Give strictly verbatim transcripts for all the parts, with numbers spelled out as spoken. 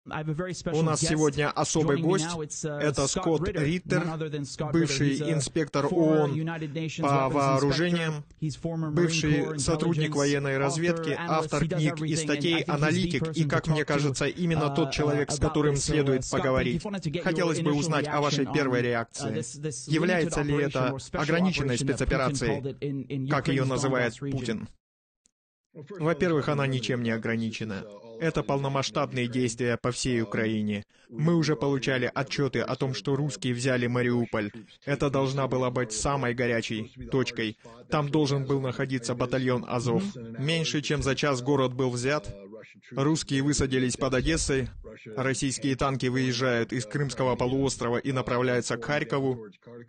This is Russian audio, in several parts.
У нас сегодня особый гость. Это Скотт Риттер, бывший инспектор ООН по вооружениям, бывший сотрудник военной разведки, автор книг и статей, аналитик, и, как мне кажется, именно тот человек, с которым следует поговорить. Хотелось бы узнать о вашей первой реакции. Является ли это ограниченной спецоперацией, как ее называет Путин? Во-первых, она ничем не ограничена. Это полномасштабные действия по всей Украине. Мы уже получали отчеты о том, что русские взяли Мариуполь. Это должна была быть самой горячей точкой. Там должен был находиться батальон Азов. Меньше чем за час город был взят. Русские высадились под Одессой. Российские танки выезжают из Крымского полуострова и направляются к Харькову.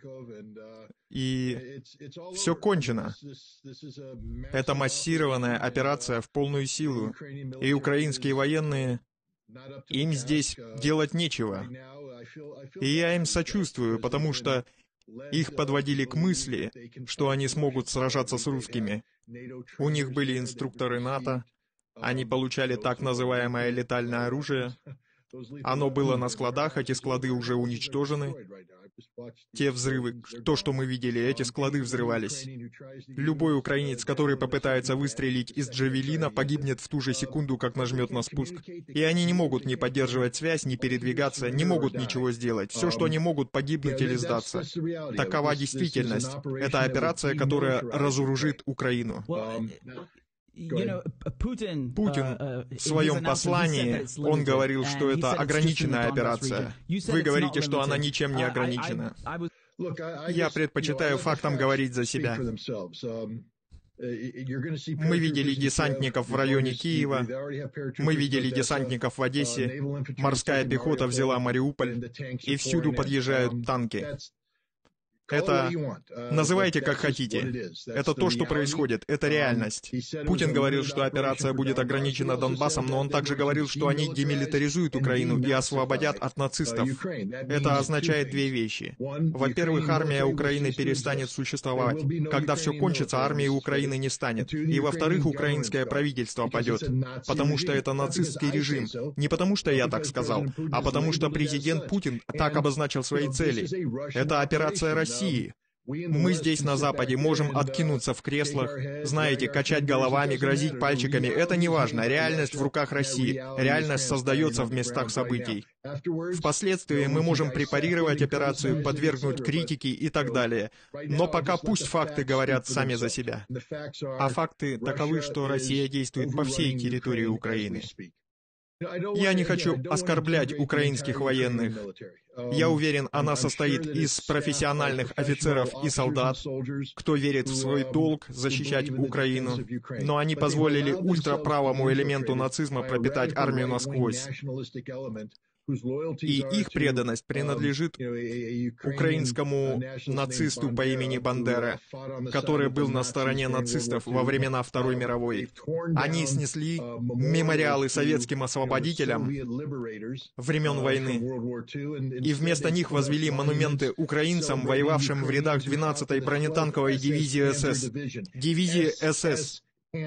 И все кончено. Это массированная операция в полную силу. И украинские военные, им здесь делать нечего. И я им сочувствую, потому что их подводили к мысли, что они смогут сражаться с русскими. У них были инструкторы НАТО, они получали так называемое летальное оружие. Оно было на складах, эти склады уже уничтожены. Те взрывы, то, что мы видели, эти склады взрывались. Любой украинец, который попытается выстрелить из джавелина, погибнет в ту же секунду, как нажмет на спуск. И они не могут ни поддерживать связь, ни передвигаться, не могут ничего сделать. Все, что они могут, погибнуть или сдаться. Такова действительность. Это операция, которая разоружит Украину. Путин в своем послании, он говорил, что это ограниченная операция. Вы говорите, что она ничем не ограничена. Я предпочитаю фактам говорить за себя. Мы видели десантников в районе Киева, мы видели десантников в Одессе, морская пехота взяла Мариуполь, и всюду подъезжают танки. Это... Называйте как хотите. Это то, что происходит. Это реальность. Путин говорил, что операция будет ограничена Донбассом, но он также говорил, что они демилитаризуют Украину и освободят от нацистов. Это означает две вещи. Во-первых, армия Украины перестанет существовать. Когда все кончится, армии Украины не станет. И во-вторых, украинское правительство падет. Потому что это нацистский режим. Не потому что я так сказал, а потому что президент Путин так обозначил свои цели. Это операция России. Мы здесь, на Западе, можем откинуться в креслах, знаете, качать головами, грозить пальчиками. Это не важно. Реальность в руках России. Реальность создается в местах событий. Впоследствии мы можем препарировать операцию, подвергнуть критике и так далее. Но пока пусть факты говорят сами за себя. А факты таковы, что Россия действует по всей территории Украины. Я не хочу оскорблять украинских военных. Я уверен, она состоит из профессиональных офицеров и солдат, кто верит в свой долг защищать Украину, но они позволили ультраправому элементу нацизма пропитать армию насквозь. И их преданность принадлежит украинскому нацисту по имени Бандера, который был на стороне нацистов во времена Второй мировой. Они снесли мемориалы советским освободителям времен войны, и вместо них возвели монументы украинцам, воевавшим в рядах двенадцатой бронетанковой дивизии СС. Дивизии СС.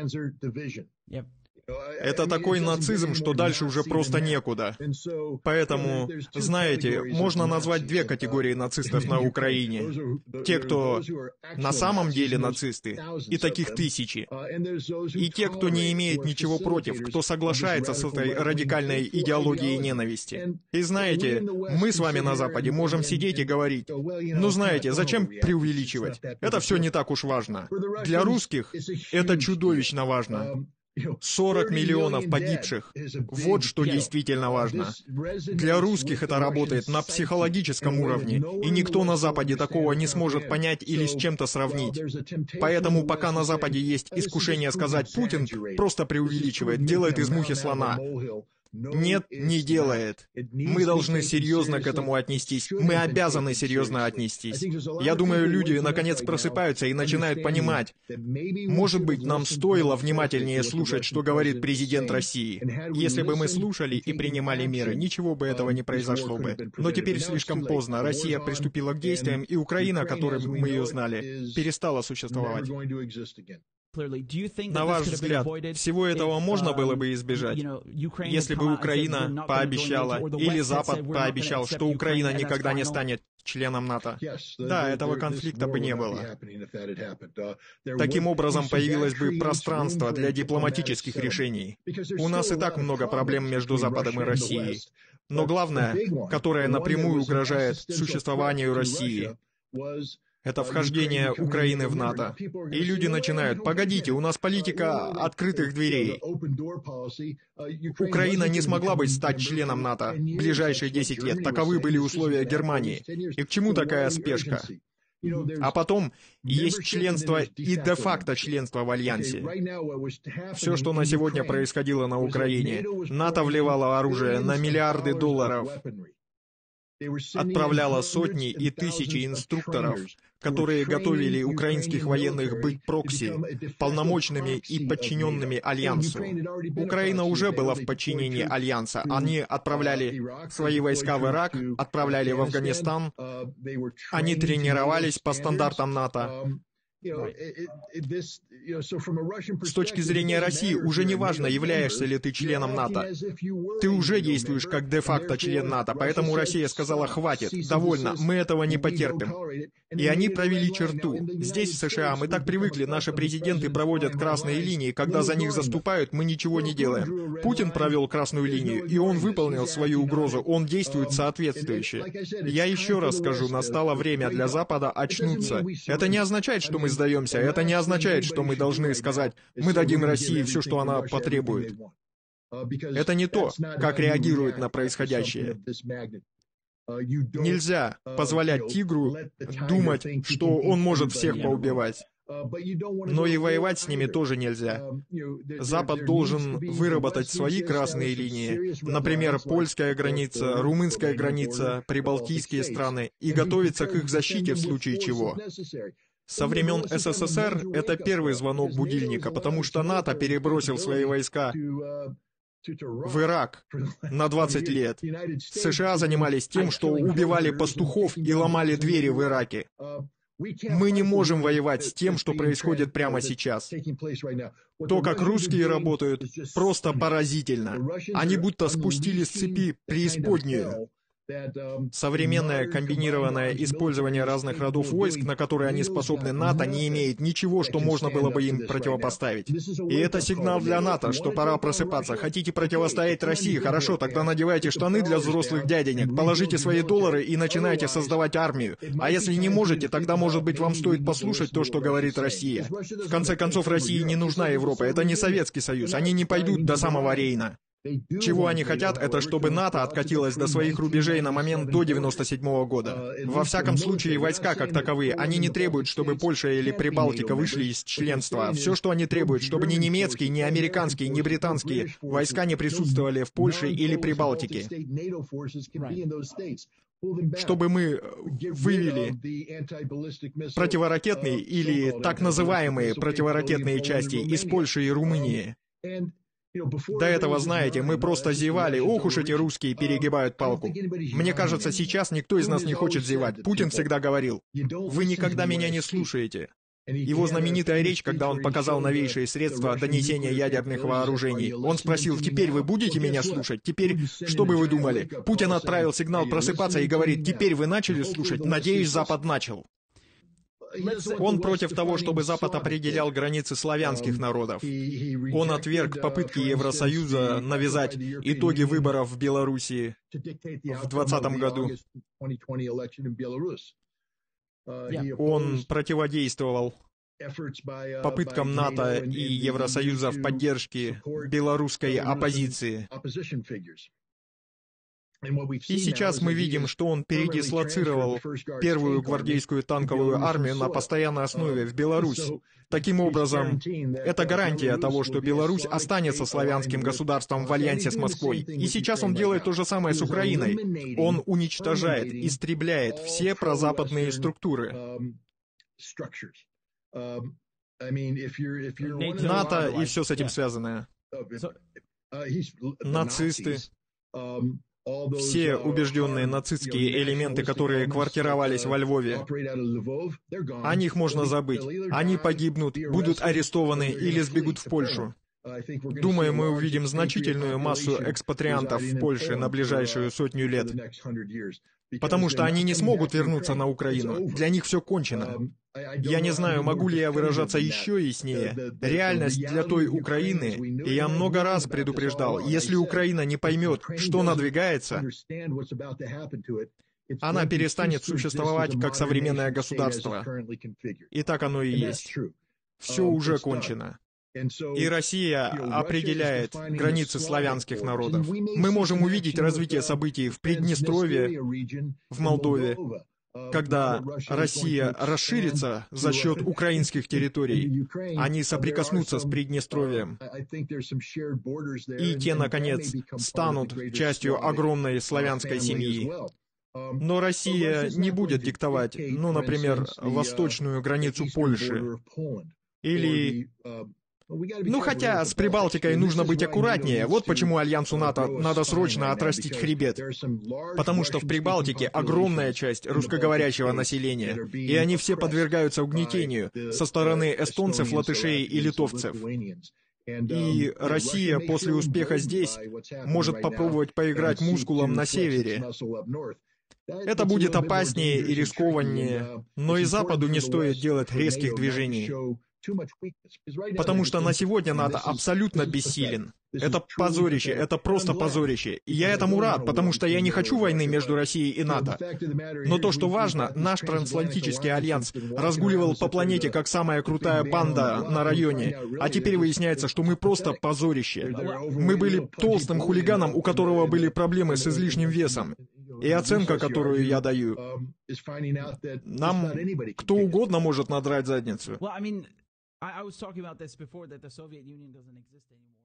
Это такой нацизм, что дальше уже просто некуда. Поэтому, знаете, можно назвать две категории нацистов на Украине. Те, кто на самом деле нацисты, и таких тысячи. И те, кто не имеет ничего против, кто соглашается с этой радикальной идеологией ненависти. И знаете, мы с вами на Западе можем сидеть и говорить, ну знаете, зачем преувеличивать? Это все не так уж важно. Для русских это чудовищно важно. сорок миллионов погибших. Вот что действительно важно. Для русских это работает на психологическом уровне, и никто на Западе такого не сможет понять или с чем-то сравнить. Поэтому пока на Западе есть искушение сказать «Путин просто преувеличивает, делает из мухи слона». Нет, не делает. Мы должны серьезно к этому отнестись. Мы обязаны серьезно отнестись. Я думаю, люди наконец просыпаются и начинают понимать. Может быть, нам стоило внимательнее слушать, что говорит президент России. Если бы мы слушали и принимали меры, ничего бы этого не произошло бы. Но теперь слишком поздно. Россия приступила к действиям, и Украина, которой мы ее знали, перестала существовать. На ваш взгляд, всего этого можно было бы избежать, если бы Украина пообещала, или Запад пообещал, что Украина никогда не станет членом НАТО? Да, этого конфликта бы не было. Таким образом, появилось бы пространство для дипломатических решений. У нас и так много проблем между Западом и Россией. Но главное, которое напрямую угрожает существованию России, это вхождение Украины в НАТО. И люди начинают: погодите, у нас политика открытых дверей. Украина не смогла бы стать членом НАТО в ближайшие десять лет. Таковы были условия Германии. И к чему такая спешка? А потом есть членство и де-факто членство в Альянсе. Все, что на сегодня происходило на Украине, НАТО вливало оружие на миллиарды долларов, отправляла сотни и тысячи инструкторов, которые готовили украинских военных быть прокси, полномочными и подчиненными Альянсу. Украина уже была в подчинении Альянса. Они отправляли свои войска в Ирак, отправляли в Афганистан. Они тренировались по стандартам НАТО. С точки зрения России, уже не важно, являешься ли ты членом НАТО. Ты уже действуешь как де-факто член НАТО, поэтому Россия сказала: хватит, довольно, мы этого не потерпим. И они провели черту. Здесь, в США, мы так привыкли, наши президенты проводят красные линии, когда за них заступают, мы ничего не делаем. Путин провел красную линию, и он выполнил свою угрозу, он действует соответствующе. Я еще раз скажу, настало время для Запада очнуться. Это не означает, что мы сдаемся, это не означает, что мы должны сказать: мы дадим России все, что она потребует. Это не то, как реагирует на происходящее. Нельзя позволять тигру думать, что он может всех поубивать. Но и воевать с ними тоже нельзя. Запад должен выработать свои красные линии, например, польская граница, румынская граница, прибалтийские страны, и готовиться к их защите в случае чего. Со времен СССР это первый звонок будильника, потому что НАТО перебросил свои войска в Ирак на двадцать лет. США занимались тем, что убивали пастухов и ломали двери в Ираке. Мы не можем воевать с тем, что происходит прямо сейчас. То, как русские работают, просто поразительно. Они будто спустили с цепи преисподнюю. Современное комбинированное использование разных родов войск, на которые они способны, НАТО не имеет ничего, что можно было бы им противопоставить. И это сигнал для НАТО, что пора просыпаться. Хотите противостоять России? Хорошо, тогда надевайте штаны для взрослых дяденек, положите свои доллары и начинайте создавать армию. А если не можете, тогда, может быть, вам стоит послушать то, что говорит Россия. В конце концов, России не нужна Европа, это не Советский Союз, они не пойдут до самого Рейна. Чего они хотят, это чтобы НАТО откатилось до своих рубежей на момент до девяносто седьмого года. Во всяком случае, войска как таковые, они не требуют, чтобы Польша или Прибалтика вышли из членства. Все, что они требуют, чтобы ни немецкие, ни американские, ни британские войска не присутствовали в Польше или Прибалтике. Чтобы мы вывели противоракетные или так называемые противоракетные части из Польши и Румынии. До этого, знаете, мы просто зевали: ох уж эти русские перегибают палку. Мне кажется, сейчас никто из нас не хочет зевать. Путин всегда говорил: вы никогда меня не слушаете. Его знаменитая речь, когда он показал новейшие средства донесения ядерных вооружений. Он спросил: теперь вы будете меня слушать? Теперь, что бы вы думали? Путин отправил сигнал просыпаться и говорит: теперь вы начали слушать? Надеюсь, Запад начал. Он против того, чтобы Запад определял границы славянских народов. Он отверг попытки Евросоюза навязать итоги выборов в Белоруссии в двадцатом году. Он противодействовал попыткам НАТО и Евросоюза в поддержке белорусской оппозиции. И сейчас мы видим, что он передислоцировал первую гвардейскую танковую армию на постоянной основе в Беларусь. Таким образом, это гарантия того, что Беларусь останется славянским государством в альянсе с Москвой. И сейчас он делает то же самое с Украиной. Он уничтожает, истребляет все прозападные структуры. НАТО и все с этим связанное. Нацисты. Все убежденные нацистские элементы, которые квартировались во Львове, о них можно забыть. Они погибнут, будут арестованы или сбегут в Польшу. Думаю, мы увидим значительную массу экспатриантов в Польше на ближайшую сотню лет, потому что они не смогут вернуться на Украину. Для них все кончено. Я не знаю, могу ли я выражаться еще яснее. Реальность для той Украины, и я много раз предупреждал, если Украина не поймет, что надвигается, она перестанет существовать как современное государство. И так оно и есть. Все уже кончено. И Россия определяет границы славянских народов. Мы можем увидеть развитие событий в Приднестровье, в Молдове, когда Россия расширится за счет украинских территорий. Они соприкоснутся с Приднестровьем. И те, наконец, станут частью огромной славянской семьи. Но Россия не будет диктовать, ну, например, восточную границу Польши. Или... Ну, хотя с Прибалтикой нужно быть аккуратнее. Вот почему Альянсу НАТО надо срочно отрастить хребет. Потому что в Прибалтике огромная часть русскоговорящего населения, и они все подвергаются угнетению со стороны эстонцев, латышей и литовцев. И Россия после успеха здесь может попробовать поиграть мускулом на севере. Это будет опаснее и рискованнее, но и Западу не стоит делать резких движений. Потому что на сегодня НАТО абсолютно бессилен. Это позорище, это просто позорище. И я этому рад, потому что я не хочу войны между Россией и НАТО. Но то, что важно, наш трансатлантический альянс разгуливал по планете как самая крутая банда на районе, а теперь выясняется, что мы просто позорище. Мы были толстым хулиганом, у которого были проблемы с излишним весом. И оценка, которую я даю, нам кто угодно может надрать задницу. I was talking about this before, that the Soviet Union doesn't exist anymore.